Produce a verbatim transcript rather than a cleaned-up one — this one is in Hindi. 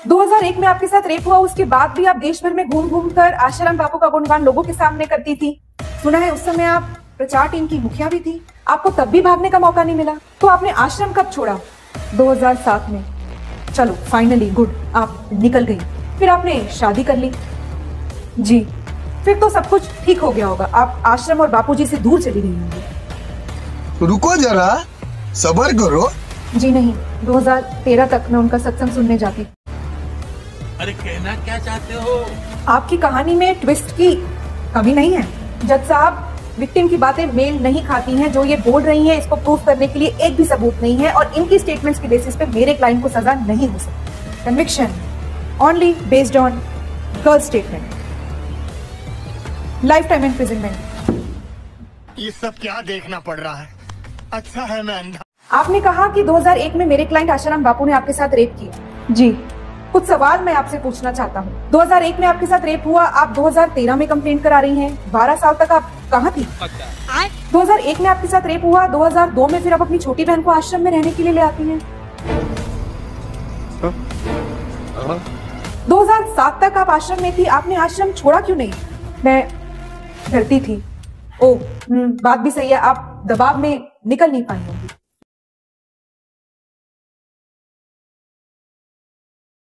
दो हज़ार एक में आपके साथ रेप हुआ, उसके बाद भी आप देश भर में घूम घूम कर आश्रम बापू का गुणगान लोगों के सामने करती थी। सुना है उस समय आप प्रचार टीम की मुखिया भी थी। आपको तब भी भागने का मौका नहीं मिला, तो आपने आश्रम कब छोड़ा? दो हज़ार सात में। चलो फाइनली गुड, आप निकल गई। फिर आपने शादी कर ली। जी, फिर तो सब कुछ ठीक हो गया होगा। आप आश्रम और बापूजी से दूर चली गई होंगी। रुको जरा, सब्र करो। जी नहीं, दो हज़ार तेरह तक मैं उनका सत्संग सुनने जाती। अरे कहना क्या चाहते हो? आपकी कहानी में ट्विस्ट की कमी नहीं है। जज साहब, विक्टिम की बातें मेल नहीं खाती हैं। जो ये बोल रही हैं, इसको प्रूफ करने के लिए एक भी सबूत नहीं है और इनकी स्टेटमेंट्स के बेसिस पे मेरे क्लाइंट को सजा नहीं हो सकती। Conviction only based on girl statement, life time imprisonment. ये सब क्या देखना पड़ रहा है? अच्छा है मैं अंधा। आपने कहा कि दो हज़ार एक में मेरे क्लाइंट आशाराम बापू ने आपके साथ रेप किया। जी, कुछ सवाल मैं आपसे पूछना चाहता हूँ। दो हज़ार एक में आपके साथ रेप हुआ, आप दो हज़ार तेरह में कंप्लेंट करा रही हैं। बारह साल तक आप कहाँ थी? दो हज़ार एक में आपके साथ रेप हुआ, दो हज़ार दो में फिर आप अपनी छोटी बहन को आश्रम में रहने के लिए ले आती हैं। दो हज़ार सात तक आप आश्रम में थी, आपने आश्रम छोड़ा क्यों नहीं? मैं डरती थी। ओ, बात भी सही है, आप दबाव में निकल नहीं पाई।